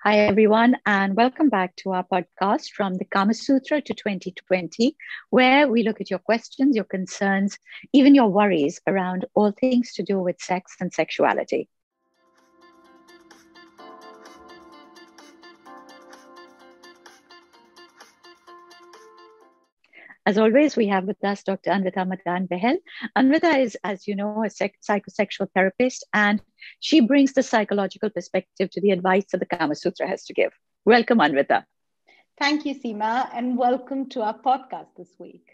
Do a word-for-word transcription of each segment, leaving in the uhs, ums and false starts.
Hi, everyone, and welcome back to our podcast From the Kama Sutra to twenty twenty, where we look at your questions, your concerns, even your worries around all things to do with sex and sexuality. As always, we have with us Doctor Anvita Madan-Bahel. Anvita is, as you know, a psych- psychosexual therapist, and she brings the psychological perspective to the advice that the Kama Sutra has to give. Welcome, Anvita. Thank you, Seema, and welcome to our podcast this week.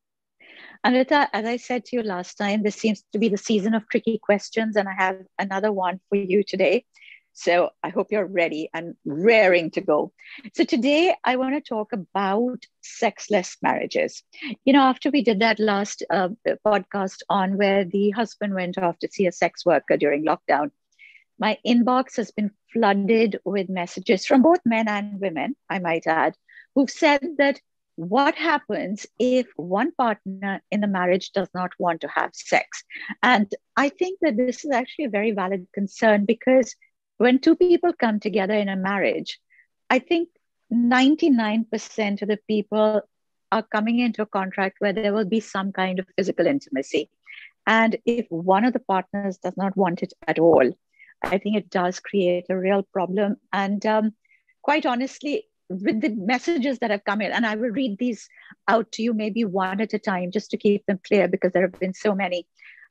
Anvita, as I said to you last time, this seems to be the season of tricky questions, and I have another one for you today. So I hope you're ready and raring to go. So today I want to talk about sexless marriages. You know, after we did that last uh, podcast on where the husband went off to see a sex worker during lockdown, my inbox has been flooded with messages from both men and women, I might add, who've said that what happens if one partner in the marriage does not want to have sex? And I think that this is actually a very valid concern, because when two people come together in a marriage, I think ninety-nine percent of the people are coming into a contract where there will be some kind of physical intimacy. And if one of the partners does not want it at all, I think it does create a real problem. And um, quite honestly, with the messages that have come in, and I will read these out to you maybe one at a time just to keep them clear, because there have been so many.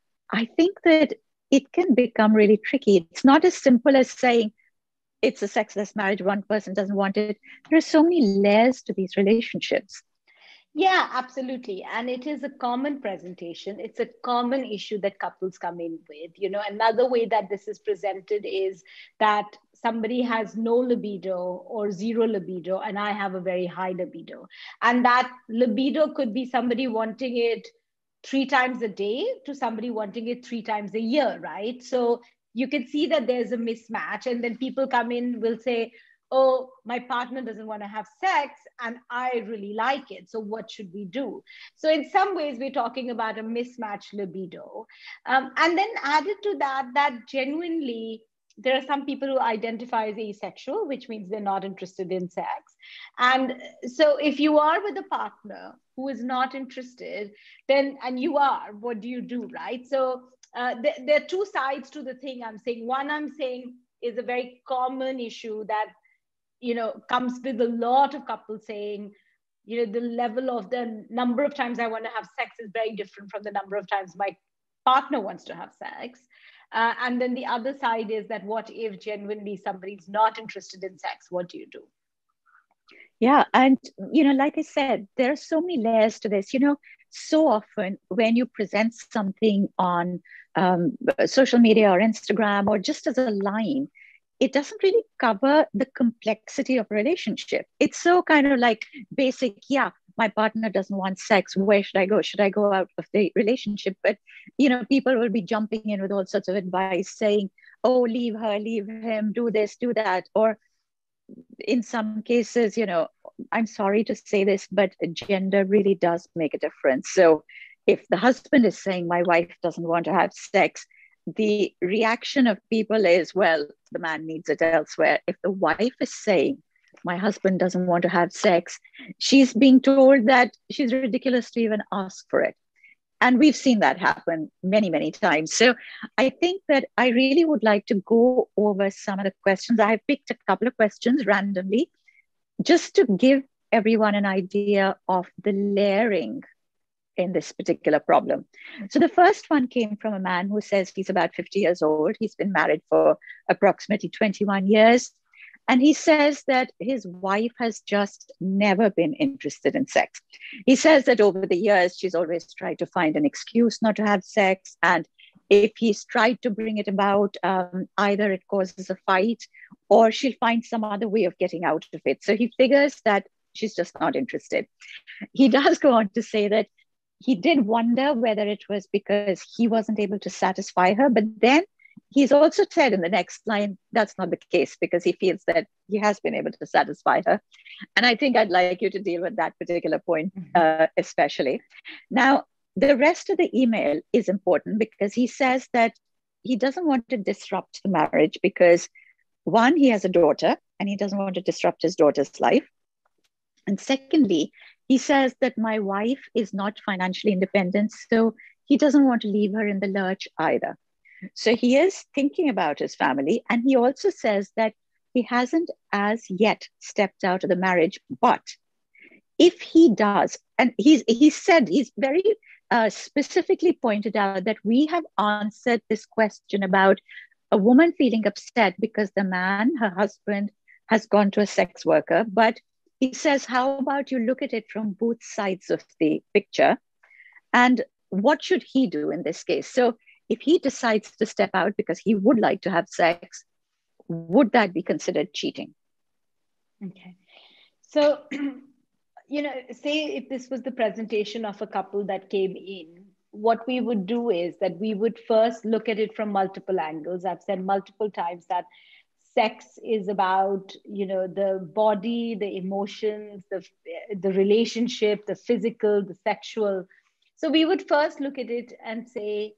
I think that it can become really tricky. It's not as simple as saying it's a sexless marriage, one person doesn't want it. There are so many layers to these relationships. Yeah, absolutely. And it is a common presentation. It's a common issue that couples come in with. You know, another way that this is presented is that somebody has no libido or zero libido, and I have a very high libido. And that libido could be somebody wanting it three times a day to somebody wanting it three times a year, right? So you can see that there's a mismatch. And then people come in, will say, oh, my partner doesn't want to have sex and I really like it. So what should we do? So in some ways, we're talking about a mismatched libido. Um, and then added to that, that genuinely, there are some people who identify as asexual, which means they're not interested in sex. And so if you are with a partner who is not interested, then, and you are, what do you do, right? So uh, th- there are two sides to the thing I'm saying. One, I'm saying is a very common issue that, you know, comes with a lot of couples saying, you know, the level of the number of times I want to have sex is very different from the number of times my partner wants to have sex. Uh, and then the other side is that what if genuinely somebody's not interested in sex? What do you do? Yeah. And, you know, like I said, there are so many layers to this. You know, so often when you present something on um, social media or Instagram or just as a line, it doesn't really cover the complexity of a relationship. It's so kind of like basic, yeah, my partner doesn't want sex. Where should I go? Should I go out of the relationship? But, you know, people will be jumping in with all sorts of advice saying, oh, leave her, leave him, do this, do that. Or in some cases, you know, I'm sorry to say this, but gender really does make a difference. So if the husband is saying, my wife doesn't want to have sex, the reaction of people is, well, the man needs it elsewhere. If the wife is saying, my husband doesn't want to have sex, she's being told that she's ridiculous to even ask for it. And we've seen that happen many, many times. So I think that I really would like to go over some of the questions. I've picked a couple of questions randomly just to give everyone an idea of the layering in this particular problem. So the first one came from a man who says he's about fifty years old. He's been married for approximately twenty-one years. And he says that his wife has just never been interested in sex. He says that over the years, she's always tried to find an excuse not to have sex. And if he's tried to bring it about, um, either it causes a fight or she'll find some other way of getting out of it. So he figures that she's just not interested. He does go on to say that he did wonder whether it was because he wasn't able to satisfy her, but then he's also said in the next line, that's not the case, because he feels that he has been able to satisfy her. And I think I'd like you to deal with that particular point, uh, especially. Now, the rest of the email is important because he says that he doesn't want to disrupt the marriage because, one, he has a daughter and he doesn't want to disrupt his daughter's life. And secondly, he says that my wife is not financially independent, so he doesn't want to leave her in the lurch either. So he is thinking about his family. And he also says that he hasn't as yet stepped out of the marriage. But if he does, and he's he said, he's very uh, specifically pointed out that we have answered this question about a woman feeling upset because the man, her husband, has gone to a sex worker. But he says, how about you look at it from both sides of the picture? And what should he do in this case? So if he decides to step out because he would like to have sex, would that be considered cheating? Okay. So, you know, say if this was the presentation of a couple that came in, what we would do is that we would first look at it from multiple angles. I've said multiple times that sex is about, you know, the body, the emotions, the, the relationship, the physical, the sexual. So we would first look at it and say,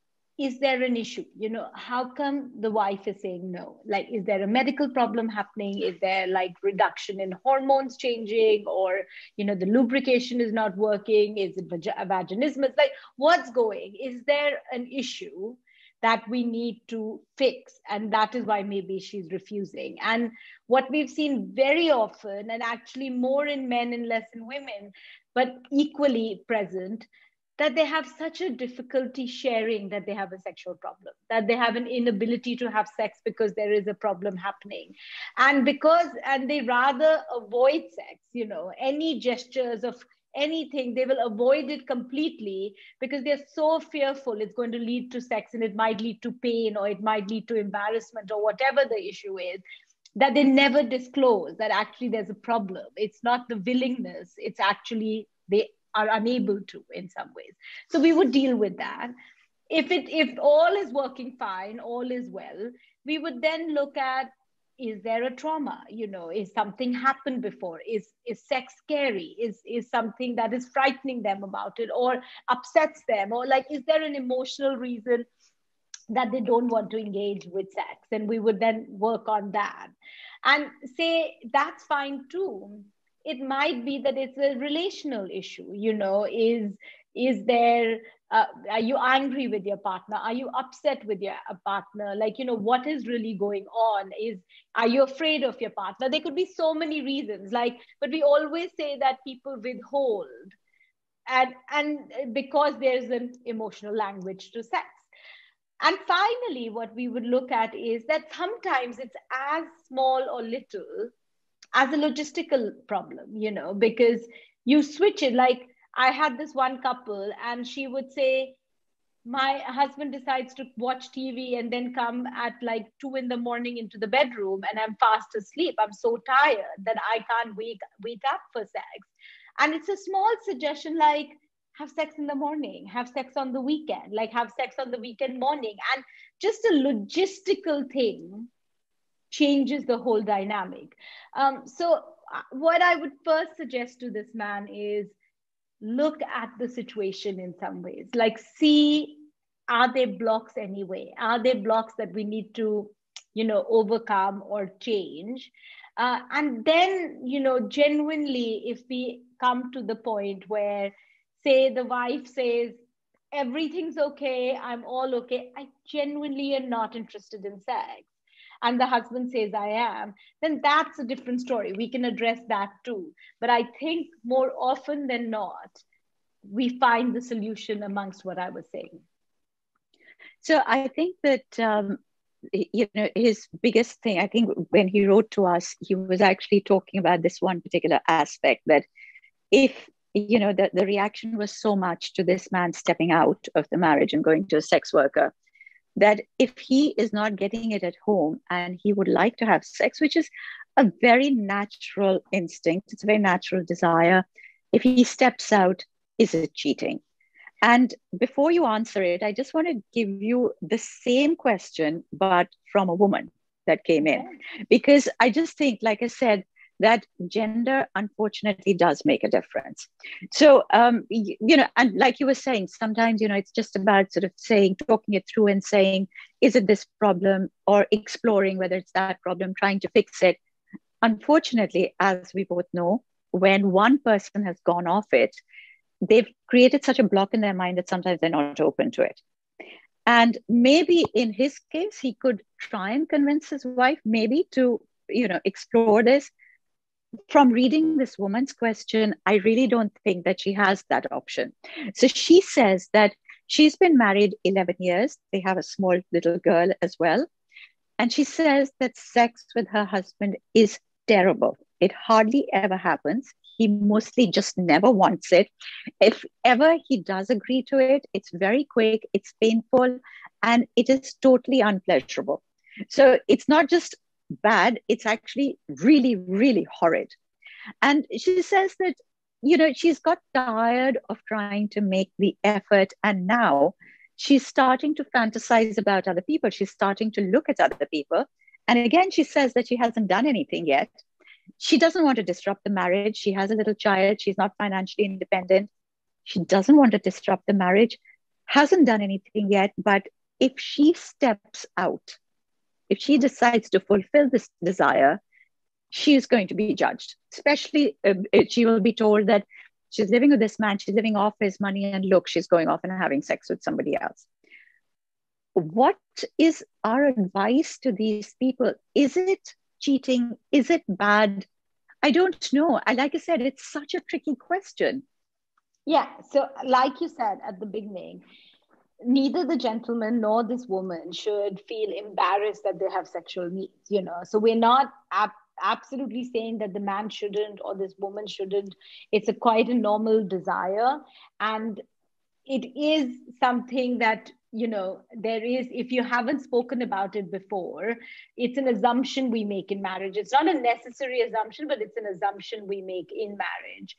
is there an issue? You know, how come the wife is saying no? Like, is there a medical problem happening? Is there like reduction in hormones changing, or, you know, the lubrication is not working? Is it vaginismus? Like, what's going? Is there an issue that we need to fix? And that is why maybe she's refusing. And what we've seen very often, and actually more in men and less in women, but equally present, that they have such a difficulty sharing that they have a sexual problem, that they have an inability to have sex because there is a problem happening. And because, and they rather avoid sex, you know, any gestures of anything, they will avoid it completely because they're so fearful it's going to lead to sex, and it might lead to pain, or it might lead to embarrassment, or whatever the issue is, that they never disclose that actually there's a problem. It's not the willingness, it's actually they are unable to in some ways. So we would deal with that. If it if all is working fine, all is well, we would then look at, is there a trauma? You know, is something happened before? Is is sex scary? Is is something that is frightening them about it, or upsets them? Or like, is there an emotional reason that they don't want to engage with sex? And we would then work on that and say, that's fine too. It might be that it's a relational issue. You know, is is there uh, are you angry with your partner? Are you upset with your partner? Like, you know, what is really going on? Is are you afraid of your partner? There could be so many reasons. Like, but we always say that people withhold, and and because there's an emotional language to sex. And finally, what we would look at is that sometimes it's as small or little as a logistical problem, you know, because you switch it. Like, I had this one couple, and she would say, my husband decides to watch T V and then come at like two in the morning into the bedroom, and I'm fast asleep. I'm so tired that I can't wake, wake up for sex. And it's a small suggestion like, have sex in the morning, have sex on the weekend, like have sex on the weekend morning. And just a logistical thing changes the whole dynamic. Um, so what I would first suggest to this man is look at the situation in some ways, like see, are there blocks anyway? Are there blocks that we need to, you know, overcome or change? Uh, and then, you know, genuinely, if we come to the point where, say, the wife says, everything's okay, I'm all okay, I genuinely am not interested in sex, and the husband says I am, then that's a different story. We can address that too. But I think more often than not, we find the solution amongst what I was saying. So I think that, um, you know, his biggest thing, I think when he wrote to us, he was actually talking about this one particular aspect, that if, you know, the, the reaction was so much to this man stepping out of the marriage and going to a sex worker, that if he is not getting it at home and he would like to have sex, which is a very natural instinct, it's a very natural desire, if he steps out, is it cheating? And before you answer it, I just want to give you the same question, but from a woman that came in. Because I just think, like I said, that gender unfortunately does make a difference. So, um, you, you know, and like you were saying, sometimes, you know, it's just about sort of saying, talking it through and saying, is it this problem, or exploring whether it's that problem, trying to fix it. unfortunately, as we both know, when one person has gone off it, they've created such a block in their mind that sometimes they're not open to it. And maybe in his case, he could try and convince his wife, maybe to, you know, explore this. From reading this woman's question, I really don't think that she has that option. So she says that she's been married eleven years. They have a small little girl as well. And she says that sex with her husband is terrible. It hardly ever happens. He mostly just never wants it. If ever he does agree to it, it's very quick, it's painful, and it is totally unpleasurable. So it's not just bad, it's actually really, really horrid. And she says that, you know, she's got tired of trying to make the effort. And now she's starting to fantasize about other people. She's starting to look at other people. And again, she says that she hasn't done anything yet. She doesn't want to disrupt the marriage. She has a little child. She's not financially independent. She doesn't want to disrupt the marriage, hasn't done anything yet. But if she steps out, if she decides to fulfill this desire, she is going to be judged. Especially, uh, she will be told that she's living with this man, she's living off his money, and look, she's going off and having sex with somebody else. What is our advice to these people? Is it cheating? Is it bad? I don't know. I, like I said, it's such a tricky question. Yeah. So, like you said at the beginning, neither the gentleman nor this woman should feel embarrassed that they have sexual needs, you know. So we're not ab- absolutely saying that the man shouldn't or this woman shouldn't. It's a quite a normal desire. And it is something that, you know, there is, if you haven't spoken about it before, it's an assumption we make in marriage. It's not a necessary assumption, but it's an assumption we make in marriage.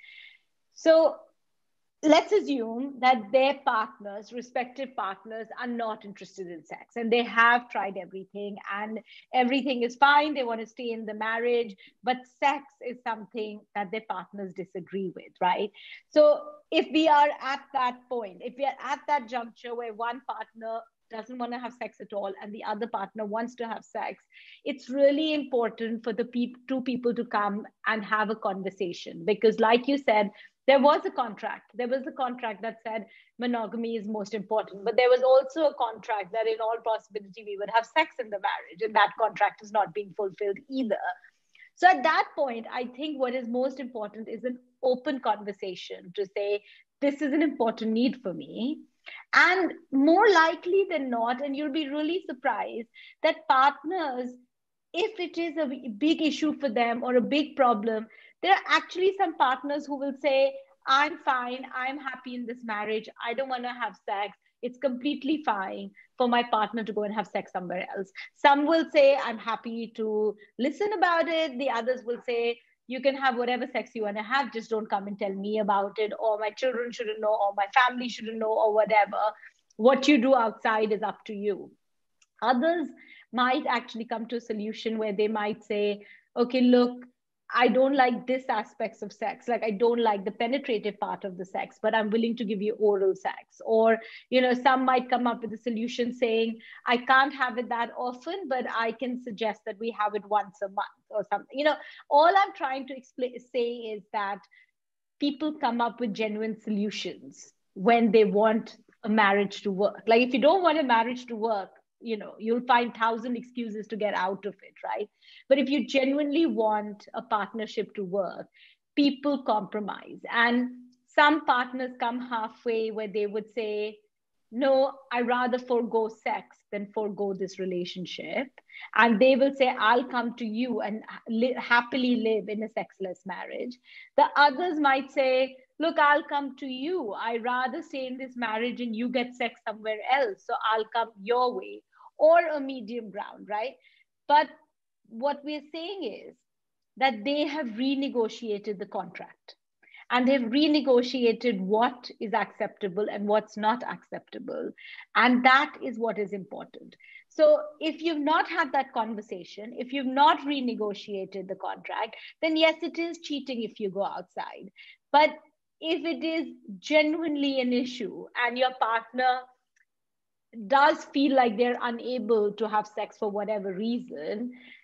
So let's assume that their partners, respective partners, are not interested in sex and they have tried everything and everything is fine. They want to stay in the marriage, but sex is something that their partners disagree with, right? So if we are at that point, if we are at that juncture where one partner doesn't want to have sex at all and the other partner wants to have sex, it's really important for the pe- two people to come and have a conversation, because like you said, there was a contract. There was a contract that said monogamy is most important, but there was also a contract that in all possibility we would have sex in the marriage, and that contract is not being fulfilled either. So at that point, I think what is most important is an open conversation to say, this is an important need for me. And more likely than not, and you'll be really surprised, that partners, if it is a big issue for them or a big problem, there are actually some partners who will say, I'm fine, I'm happy in this marriage, I don't want to have sex. It's completely fine for my partner to go and have sex somewhere else. Some will say, I'm happy to listen about it. The others will say, you can have whatever sex you want to have, just don't come and tell me about it, or my children shouldn't know, or my family shouldn't know, or whatever. What you do outside is up to you. Others might actually come to a solution where they might say, okay, look, I don't like this aspects of sex. Like, I don't like the penetrative part of the sex, but I'm willing to give you oral sex. Or, you know, some might come up with a solution saying, I can't have it that often, but I can suggest that we have it once a month or something. You know, all I'm trying to explain, say is that people come up with genuine solutions when they want a marriage to work. Like, if you don't want a marriage to work, you know, you'll find thousand excuses to get out of it, right? But if you genuinely want a partnership to work, people compromise. And some partners come halfway where they would say, no, I rather forego sex than forego this relationship. And they will say, I'll come to you and li- happily live in a sexless marriage. The others might say, look, I'll come to you. I rather stay in this marriage and you get sex somewhere else. So I'll come your way, or a medium ground, right? But what we're saying is that they have renegotiated the contract, and they've renegotiated what is acceptable and what's not acceptable. And that is what is important. So if you've not had that conversation, if you've not renegotiated the contract, then yes, it is cheating if you go outside. But if it is genuinely an issue and your partner does feel like they're unable to have sex for whatever reason,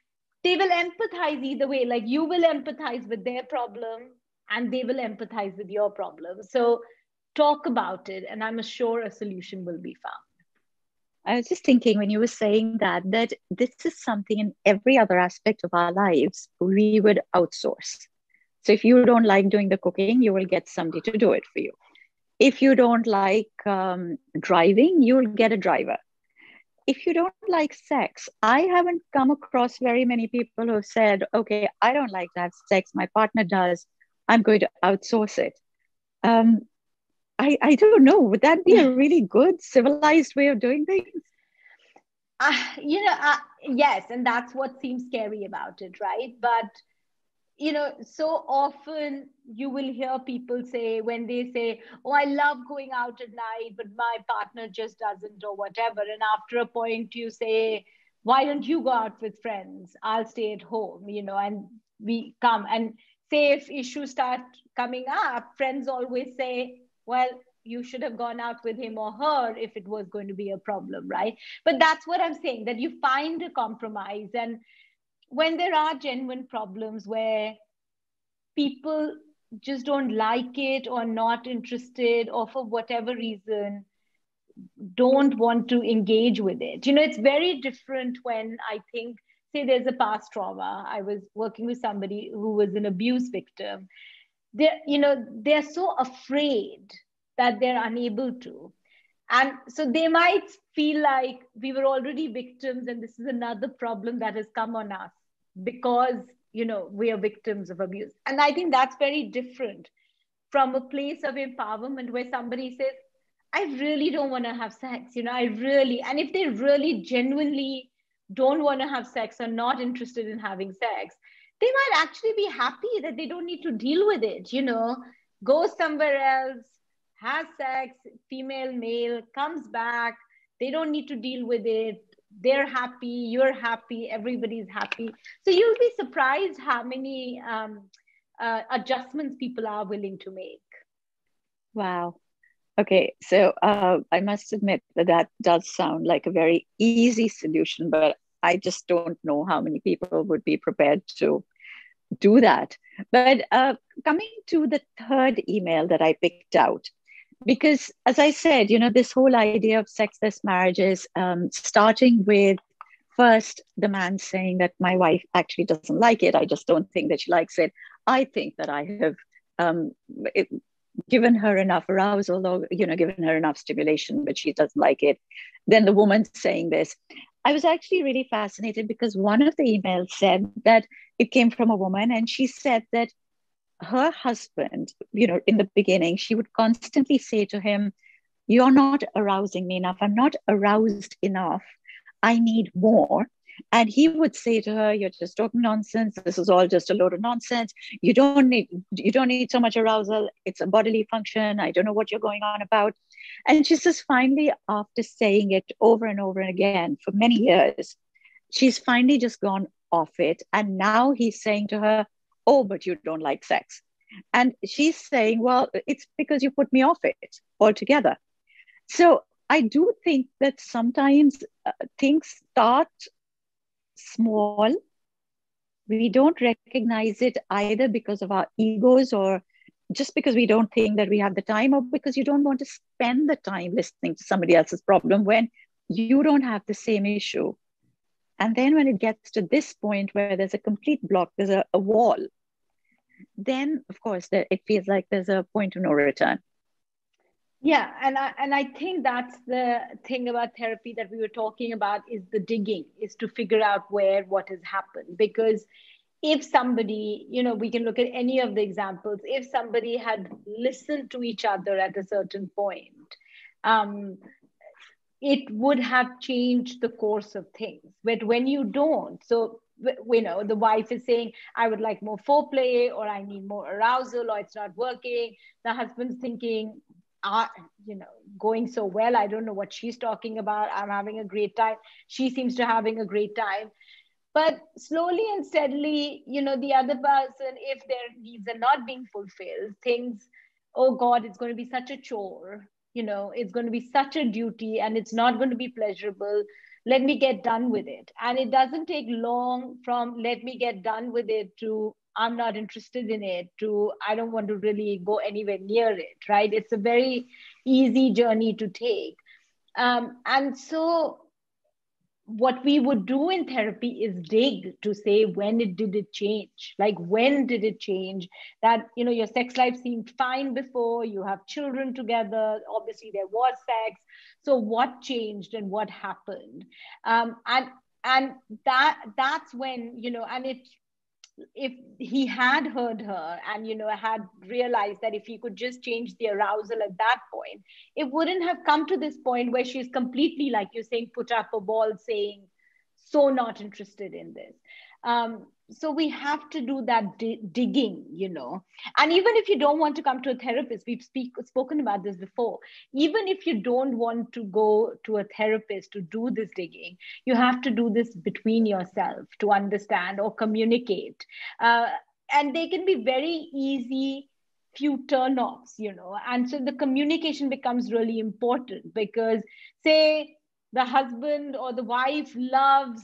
they will empathize either way. Like you will empathize with their problem and they will empathize with your problem. So talk about it, and I'm sure a solution will be found. I was just thinking when you were saying that, that this is something in every other aspect of our lives we would outsource. So if you don't like doing the cooking, you will get somebody to do it for you. If you don't like um, driving, you'll get a driver. If you don't like sex, I haven't come across very many people who have said, okay, I don't like to have sex, my partner does, I'm going to outsource it. Um, I, I don't know. Would that be a really good civilized way of doing things? Uh, you know, uh, yes, and that's what seems scary about it, right? But you know, so often you will hear people say, when they say, oh, I love going out at night, but my partner just doesn't, or whatever. And after a point, you say, why don't you go out with friends? I'll stay at home, you know, and we come. And say if issues start coming up, friends always say, well, you should have gone out with him or her if it was going to be a problem, right? But that's what I'm saying, that you find a compromise. And when there are genuine problems where people just don't like it or not interested, or for whatever reason don't want to engage with it, you know, it's very different when, I think, say there's a past trauma. I was working with somebody who was an abuse victim. They're, you know, they're so afraid that they're unable to. And so they might feel like we were already victims and this is another problem that has come on us because, you know, we are victims of abuse. And I think that's very different from a place of empowerment where somebody says, I really don't want to have sex, you know, I really, and if they really genuinely don't want to have sex or not interested in having sex, they might actually be happy that they don't need to deal with it, you know, go somewhere else, has sex, female, male, comes back, they don't need to deal with it. They're happy, you're happy, everybody's happy. So you'll be surprised how many um, uh, adjustments people are willing to make. Wow. Okay, so uh, I must admit that that does sound like a very easy solution, but I just don't know how many people would be prepared to do that. But uh, coming to the third email that I picked out, because as I said, you know, this whole idea of sexless marriages, um, starting with first the man saying that my wife actually doesn't like it. I just don't think that she likes it. I think that I have um, it, given her enough arousal, or, you know, given her enough stimulation, but she doesn't like it. Then the woman saying this. I was actually really fascinated because one of the emails said that it came from a woman, and she said that her husband, you know, in the beginning, she would constantly say to him, you're not arousing me enough. I'm not aroused enough. I need more. And he would say to her, you're just talking nonsense. This is all just a load of nonsense. You don't need, you don't need so much arousal. It's a bodily function. I don't know what you're going on about. And she says, finally, after saying it over and over and again for many years, she's finally just gone off it. And now he's saying to her, oh, but you don't like sex. And she's saying, well, it's because you put me off it altogether. So I do think that sometimes uh, things start small. We don't recognize it either because of our egos, or just because we don't think that we have the time, or because you don't want to spend the time listening to somebody else's problem when you don't have the same issue. And then when it gets to this point where there's a complete block, there's a, a wall, then of course there, it feels like there's a point of no return. Yeah, and I, and I think that's the thing about therapy that we were talking about, is the digging, is to figure out where what has happened. Because if somebody, you know, we can look at any of the examples, if somebody had listened to each other at a certain point, um, it would have changed the course of things. But when you don't, so, you know, the wife is saying, I would like more foreplay, or I need more arousal, or it's not working. The husband's thinking, uh, you know, going so well. I don't know what she's talking about. I'm having a great time. She seems to having a great time. But slowly and steadily, you know, the other person, if their needs are not being fulfilled, thinks, oh God, it's going to be such a chore. You know, it's going to be such a duty, and it's not going to be pleasurable. let me get done with it. And it doesn't take long from let me get done with it to I'm not interested in it to I don't want to really go anywhere near it, right? It's a very easy journey to take. Um, and so what we would do in therapy is dig to say when it did it change, like when did it change, that you know your sex life seemed fine before, you have children together, obviously there was sex, so what changed and what happened. um, and and that that's when you know and it if he had heard her and you know had realized that if he could just change the arousal at that point, it wouldn't have come to this point where she's completely, like you're saying, put up a wall saying so not interested in this. um, so we have to do that di- digging, you know and even if you don't want to come to a therapist, we've speak, spoken about this before, even if you don't want to go to a therapist to do this digging, you have to do this between yourself to understand or communicate. Uh, and they can be very easy few turn-offs, you know and so the communication becomes really important, because say the husband or the wife loves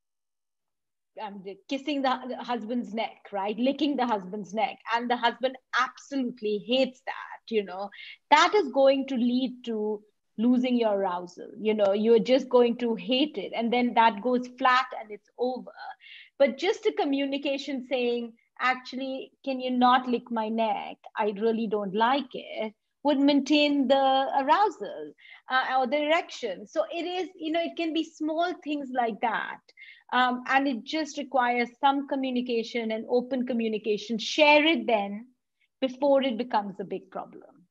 um, kissing the, the husband's neck, right? Licking the husband's neck. And the husband absolutely hates that, you know, that is going to lead to losing your arousal. You know, you're just going to hate it. And then that goes flat and it's over. But just a communication saying, actually, can you not lick my neck? I really don't like it, would maintain the arousal uh, or the erection. So it is, you know, it can be small things like that. Um, and it just requires some communication and open communication. Share it then before it becomes a big problem.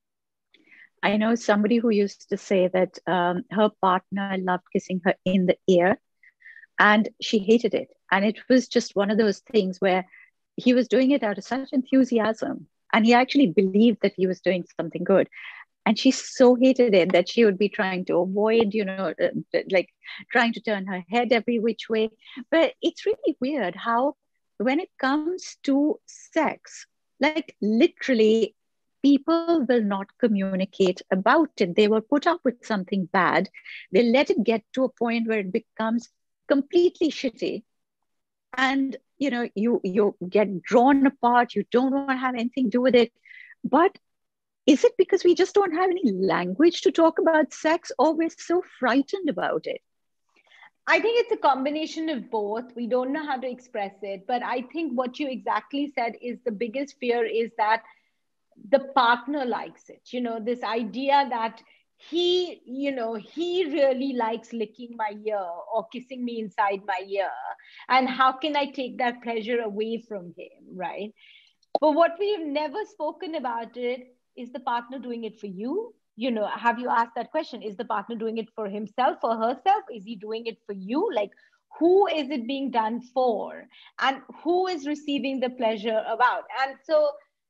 I know somebody who used to say that um, her partner loved kissing her in the ear and she hated it. And it was just one of those things where he was doing it out of such enthusiasm. And he actually believed that he was doing something good. And she so hated it that she would be trying to avoid, you know, uh, like trying to turn her head every which way. But it's really weird how, when it comes to sex, like literally, people will not communicate about it. They will put up with something bad. They let it get to a point where it becomes completely shitty. And you know, you you get drawn apart. You don't want to have anything to do with it. But is it because we just don't have any language to talk about sex, or we're so frightened about it? I think it's a combination of both. We don't know how to express it. But I think what you exactly said is the biggest fear is that the partner likes it. You know, this idea that he, you know, he really likes licking my ear or kissing me inside my ear. And how can I take that pleasure away from him, right? But what we've never spoken about it is the partner doing it for you? You know, have you asked that question? Is the partner doing it for himself or herself? Is he doing it for you? Like, who is it being done for? And who is receiving the pleasure about? And so,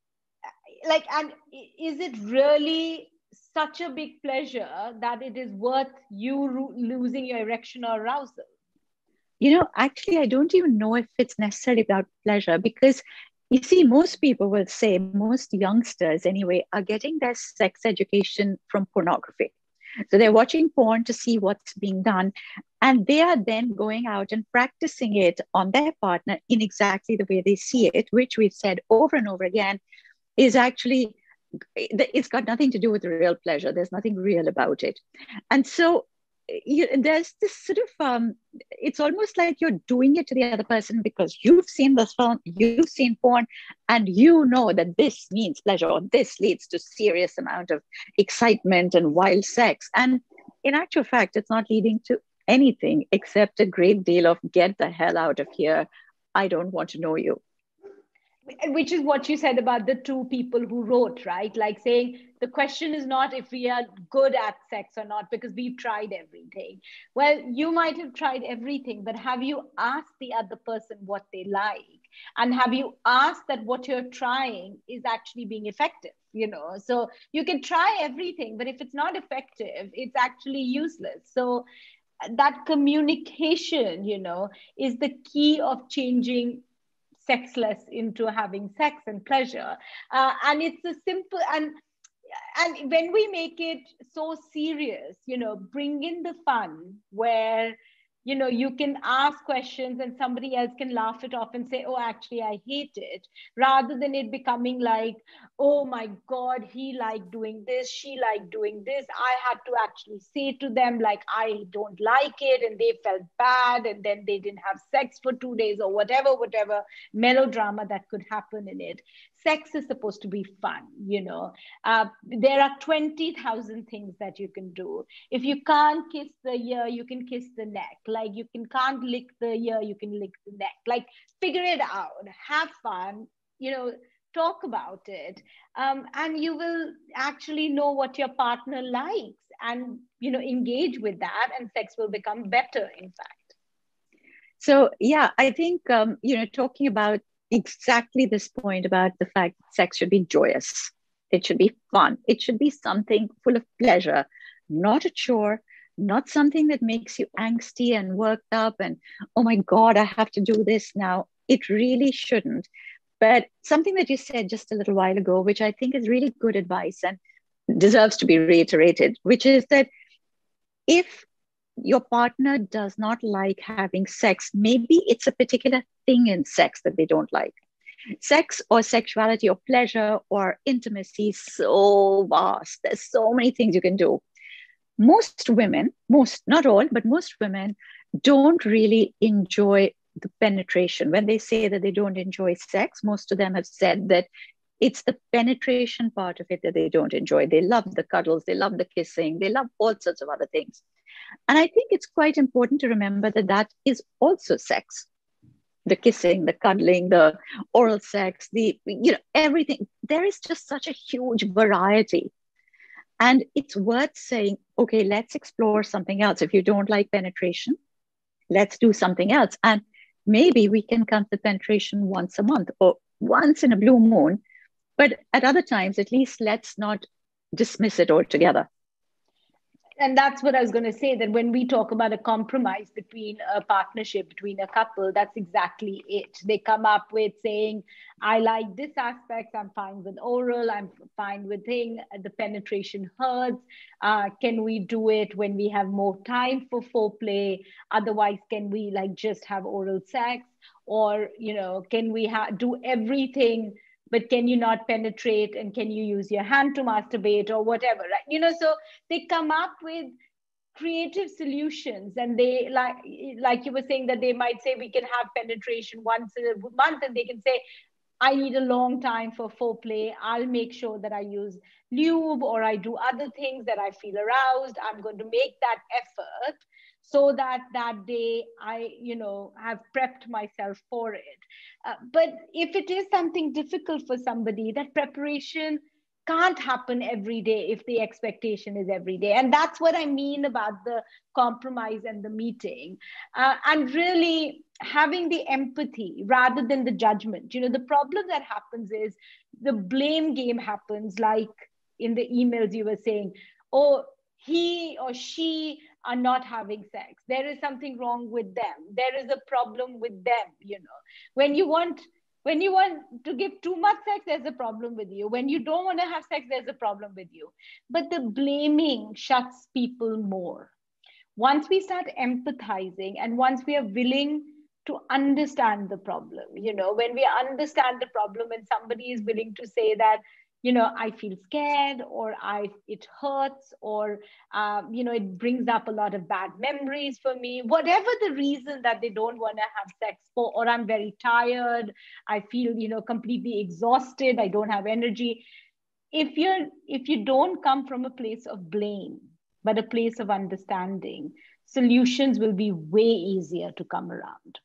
like, and is it really such a big pleasure that it is worth you losing your erection or arousal? You know, actually, I don't even know if it's necessarily about pleasure, because you see, most people will say, most youngsters anyway, are getting their sex education from pornography. So they're watching porn to see what's being done. And they are then going out and practicing it on their partner in exactly the way they see it, which we've said over and over again is actually, it's got nothing to do with real pleasure. There's nothing real about it. And so you, there's this sort of um, it's almost like you're doing it to the other person because you've seen this film, you've seen porn, and you know that this means pleasure, or this leads to serious amount of excitement and wild sex. And in actual fact, it's not leading to anything except a great deal of get the hell out of here, I don't want to know you. Which is what you said about the two people who wrote, right? Like saying the question is not if we are good at sex or not, because we've tried everything. Well, you might have tried everything, but have you asked the other person what they like? And have you asked that what you're trying is actually being effective? You know, so you can try everything, but if it's not effective, it's actually useless. So that communication, you know, is the key of changing sexless into having sex and pleasure. Uh, and it's a simple, and and when we make it so serious, you know, bring in the fun where you know, you can ask questions and somebody else can laugh it off and say, oh, actually, I hate it, rather than it becoming like, oh my God, he liked doing this, she liked doing this. I had to actually say to them, like, I don't like it, and they felt bad, and then they didn't have sex for two days or whatever, whatever melodrama that could happen in it. Sex is supposed to be fun, you know. Uh, there are twenty thousand things that you can do. If you can't kiss the ear, you can kiss the neck. Like, you can can't lick the ear, you can lick the neck. Like, figure it out, have fun, you know, talk about it, um, and you will actually know what your partner likes, and, you know, engage with that, and sex will become better, in fact. So yeah, I think um, you know, talking about exactly this point about the fact that sex should be joyous, it should be fun, it should be something full of pleasure, not a chore, not something that makes you angsty and worked up and, oh my God, I have to do this now. It really shouldn't. But something that you said just a little while ago, which I think is really good advice and deserves to be reiterated, which is that if your partner does not like having sex, maybe it's a particular thing in sex that they don't like. Sex or sexuality or pleasure or intimacy is so vast. There's so many things you can do. Most women, most, not all, but most women don't really enjoy the penetration. When they say that they don't enjoy sex, most of them have said that it's the penetration part of it that they don't enjoy. They love the cuddles, they love the kissing, they love all sorts of other things. And I think it's quite important to remember that that is also sex. The kissing, the cuddling, the oral sex, the, you know, everything. There is just such a huge variety. And it's worth saying, okay, let's explore something else. If you don't like penetration, let's do something else. And maybe we can come to penetration once a month or once in a blue moon. But at other times, at least let's not dismiss it altogether. And that's what I was going to say, that when we talk about a compromise between a partnership, between a couple, that's exactly it. They come up with saying, I like this aspect, I'm fine with oral, I'm fine with thing, the penetration hurts. Uh, can we do it when we have more time for foreplay? Otherwise, can we like just have oral sex? Or, you know, can we ha- do everything, but can you not penetrate, and can you use your hand to masturbate or whatever, right? You know, so they come up with creative solutions, and they, like like you were saying, that they might say we can have penetration once a month, and they can say, I need a long time for foreplay. I'll make sure that I use lube, or I do other things that I feel aroused. I'm going to make that effort so that that day I, you know, have prepped myself for it. Uh, but if it is something difficult for somebody, that preparation can't happen every day if the expectation is every day. And that's what I mean about the compromise and the meeting. Uh, and really having the empathy rather than the judgment. You know, the problem that happens is the blame game happens, like in the emails you were saying, oh, he or she are not having sex. There is something wrong with them. There is a problem with them, you know. When you want when you want to give too much sex, there's a problem with you. When you don't want to have sex, there's a problem with you. But the blaming shuts people more. Once we start empathizing, and once we are willing to understand the problem, you know, when we understand the problem and somebody is willing to say that, you know, I feel scared, or I, it hurts, or, um, you know, it brings up a lot of bad memories for me, whatever the reason that they don't want to have sex for, or I'm very tired, I feel, you know, completely exhausted, I don't have energy. If you're, if you don't come from a place of blame, but a place of understanding, solutions will be way easier to come around.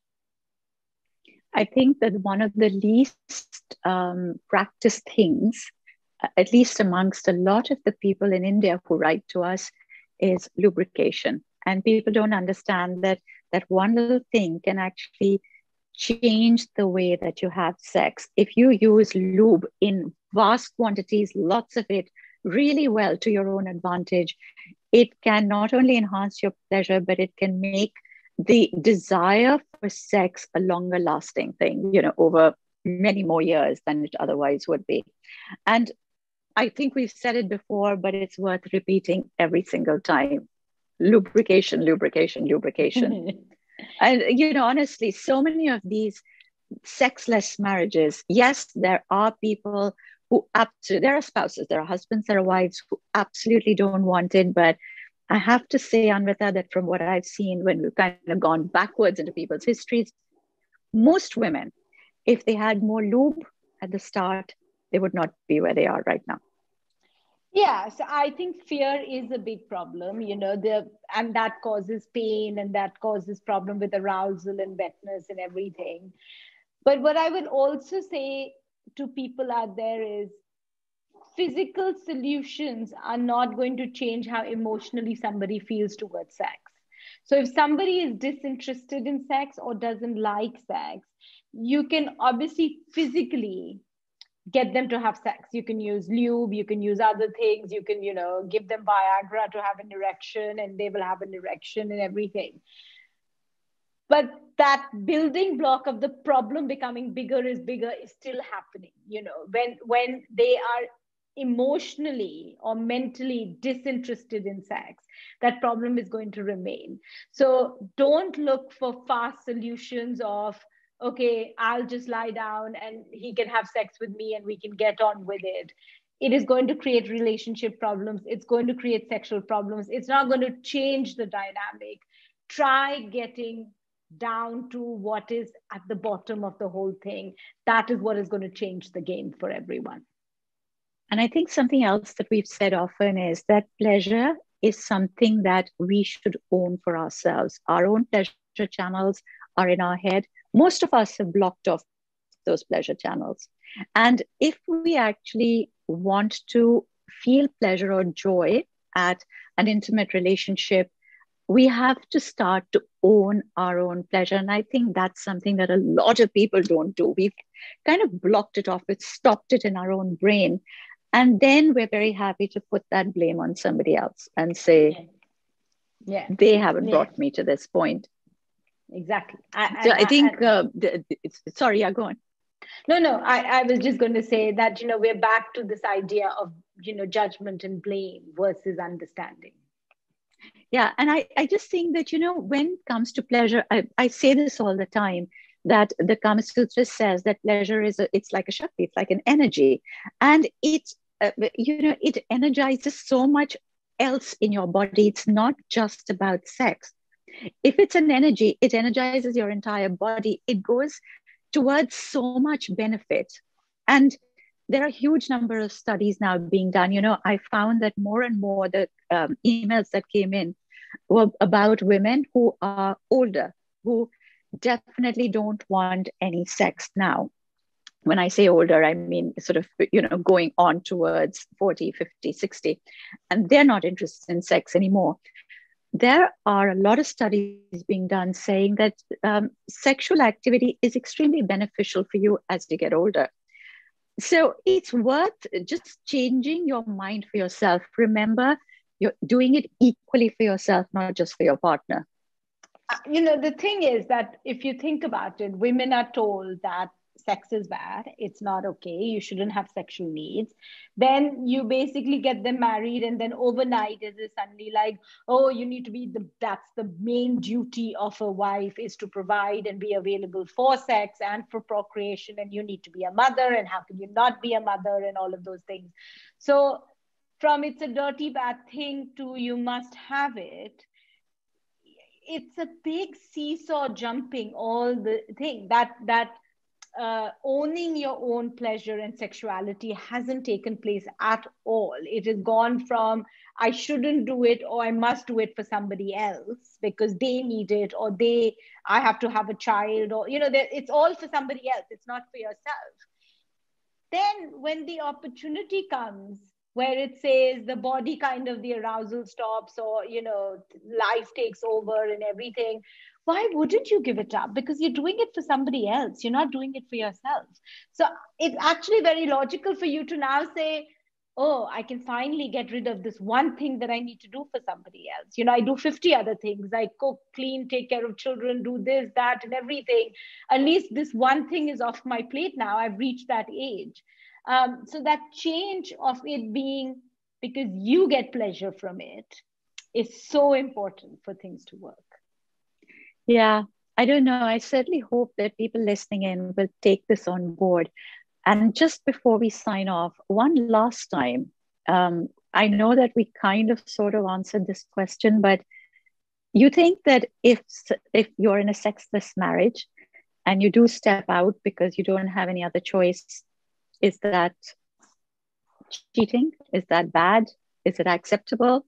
I think that one of the least um, practiced things, at least amongst a lot of the people in India who write to us, is lubrication. And people don't understand that that one little thing can actually change the way that you have sex. If you use lube in vast quantities, lots of it, really well to your own advantage, it can not only enhance your pleasure, but it can make the desire for sex a longer lasting thing, you know, over many more years than it otherwise would be. And I think we've said it before, but it's worth repeating every single time. lubrication, lubrication, lubrication. And, you know, honestly, so many of these sexless marriages, yes, there are people who absolutely, there are spouses, there are husbands, there are wives who absolutely don't want it. But I have to say, Anvita, that from what I've seen, when we've kind of gone backwards into people's histories, most women, if they had more lube at the start, they would not be where they are right now. Yeah, so I think fear is a big problem, you know, the and that causes pain and that causes problem with arousal and wetness and everything. But what I will also say to people out there is physical solutions are not going to change how emotionally somebody feels towards sex. So if somebody is disinterested in sex or doesn't like sex, you can obviously physically get them to have sex. You can use lube, you can use other things, you can, you know, give them Viagra to have an erection and they will have an erection and everything. But that building block of the problem becoming bigger is bigger is still happening. You know, when when they are emotionally or mentally disinterested in sex, that problem is going to remain. So don't look for fast solutions of, okay, I'll just lie down and he can have sex with me and we can get on with it. It is going to create relationship problems. It's going to create sexual problems. It's not going to change the dynamic. Try getting down to what is at the bottom of the whole thing. That is what is going to change the game for everyone. And I think something else that we've said often is that pleasure is something that we should own for ourselves. Our own pleasure channels are in our head. Most of us have blocked off those pleasure channels. And if we actually want to feel pleasure or joy at an intimate relationship, we have to start to own our own pleasure. And I think that's something that a lot of people don't do. We've kind of blocked it off, we've stopped it in our own brain. And then we're very happy to put that blame on somebody else and say, yeah, yeah. they haven't yeah. brought me to this point. Exactly. I, so I, I think, and, uh, it's, sorry, yeah, go on. No, no, I, I was just going to say that, you know, we're back to this idea of, you know, judgment and blame versus understanding. Yeah. And I, I just think that, you know, when it comes to pleasure, I, I say this all the time, that the Kama Sutra says that pleasure is, a, it's like a Shakti, it's like an energy. And it, uh, you know, it energizes so much else in your body. It's not just about sex. If it's an energy, it energizes your entire body. It goes towards so much benefit. And there are a huge number of studies now being done. You know, I found that more and more the um, emails that came in were about women who are older, who definitely don't want any sex now. When I say older, I mean sort of, you know, going on towards forty, fifty, sixty, and they're not interested in sex anymore. There are a lot of studies being done saying that um, sexual activity is extremely beneficial for you as you get older. So it's worth just changing your mind for yourself. Remember, you're doing it equally for yourself, not just for your partner. You know, the thing is that if you think about it, women are told that sex is bad, it's not okay, you shouldn't have sexual needs. Then you basically get them married, and then overnight it is suddenly like, oh, you need to be the, that's the main duty of a wife, is to provide and be available for sex and for procreation, and you need to be a mother, and how can you not be a mother, and all of those things. So from it's a dirty bad thing to you must have it, it's a big seesaw jumping all the thing that that uh, owning your own pleasure and sexuality hasn't taken place at all. It has gone from I shouldn't do it, or I must do it for somebody else because they need it, or they I have to have a child, or you know, it's all for somebody else, it's not for yourself. Then when the opportunity comes where it says the body kind of the arousal stops, or you know, life takes over and everything, why wouldn't you give it up? Because you're doing it for somebody else, you're not doing it for yourself. So it's actually very logical for you to now say, oh, I can finally get rid of this one thing that I need to do for somebody else. You know, I do fifty other things. I cook, clean, take care of children, do this, that, and everything. At least this one thing is off my plate now. I've reached that age. Um, so that change of it being because you get pleasure from it is so important for things to work. Yeah, I don't know. I certainly hope that people listening in will take this on board. And just before we sign off, one last time, um, I know that we kind of sort of answered this question, but you think that if if you're in a sexless marriage and you do step out because you don't have any other choice, is that cheating? Is that bad? Is it acceptable?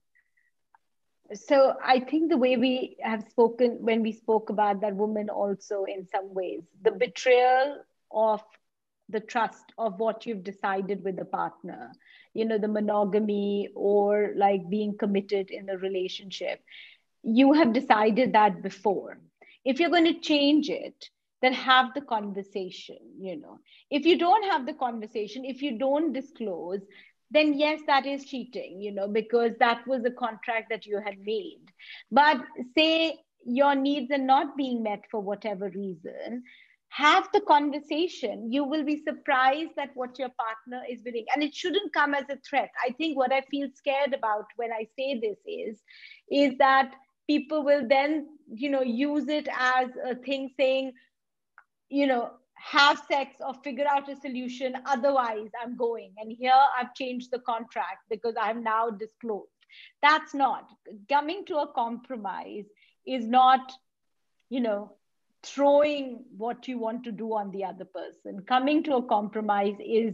So I think the way we have spoken when we spoke about that woman also, in some ways, the betrayal of the trust of what you've decided with the partner, you know, the monogamy or like being committed in a relationship, you have decided that before. If you're going to change it, then have the conversation. You know, if you don't have the conversation, if you don't disclose, then yes, that is cheating, you know, because that was a contract that you had made. But say your needs are not being met for whatever reason, have the conversation. You will be surprised at what your partner is willing, and it shouldn't come as a threat. I think what I feel scared about when I say this is is that people will then, you know, use it as a thing saying, you know, have sex or figure out a solution, otherwise I'm going, and here I've changed the contract because I'm now disclosed. That's not coming to a compromise, is not, you know, throwing what you want to do on the other person. Coming to a compromise is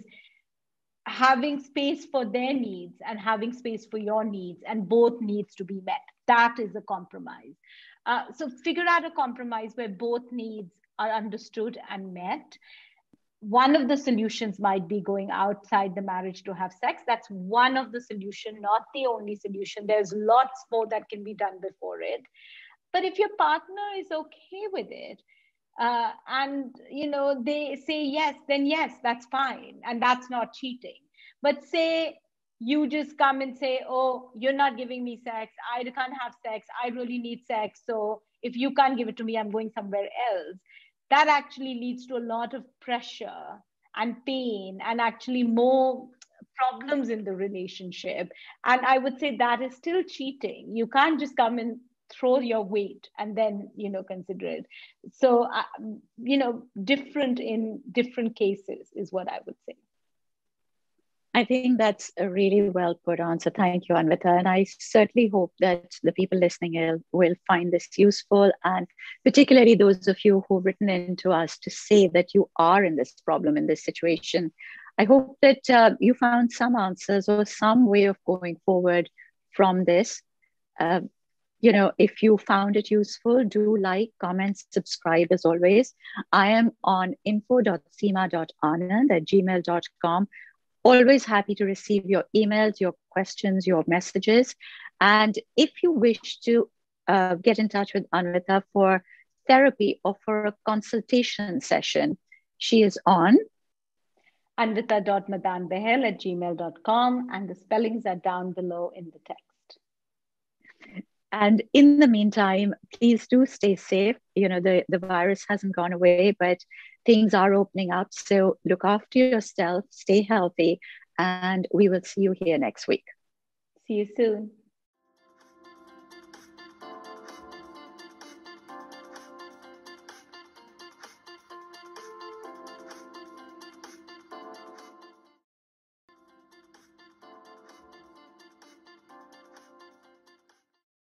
having space for their needs and having space for your needs, and both needs to be met. That is a compromise. Uh, so figure out a compromise where both needs are understood and met. One of the solutions might be going outside the marriage to have sex. That's one of the solution, not the only solution. There's lots more that can be done before it. But if your partner is okay with it, uh, and you know they say yes, then yes, that's fine, and that's not cheating. But say you just come and say, oh, you're not giving me sex, I can't have sex, I really need sex, so if you can't give it to me, I'm going somewhere else. That actually leads to a lot of pressure and pain and actually more problems in the relationship. And I would say that is still cheating. You can't just come and throw your weight and then, you know, consider it. So, uh, you know, different in different cases is what I would say. I think that's a really well put answer. Thank you, Anvita. And I certainly hope that the people listening will find this useful, and particularly those of you who've written in to us to say that you are in this problem, in this situation. I hope that uh, you found some answers or some way of going forward from this. Uh, you know, if you found it useful, do like, comment, subscribe as always. I am on info dot seema dot anand at gmail dot com. Always happy to receive your emails, your questions, your messages. And if you wish to uh, get in touch with Anvita for therapy or for a consultation session, she is on anvita dot madan-bahel at gmail dot com, and the spellings are down below in the text. And in the meantime, please do stay safe. You know, the, the virus hasn't gone away, but things are opening up. So look after yourself, stay healthy, and we will see you here next week. See you soon.